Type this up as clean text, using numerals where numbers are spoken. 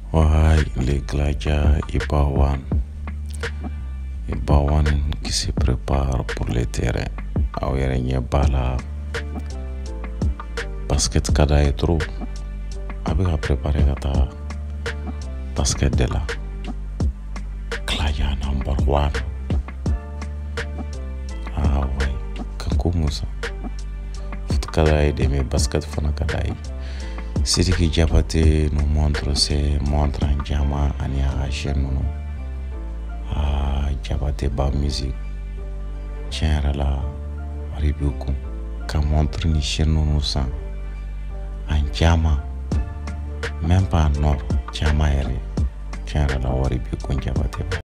Ouais, les gladiateurs Ibawan qui se prépare pour le terrain. Awere bala basket kada est trop. Avec à préparer kata basket de la. Gladiateur number 1. Ah ouais, kanko Musa. Foot kada est de mes basket fana kada est. Sidiki Diabaté nous montre ses montres en diamant en chaîne nous. Ah, Diabaté ba musique. Tiens là, Ribuku, qu'à montre ni chaîne nous sang. En diamant, même pas en or, diamant erré. Tiens là, Ribuku Diabaté.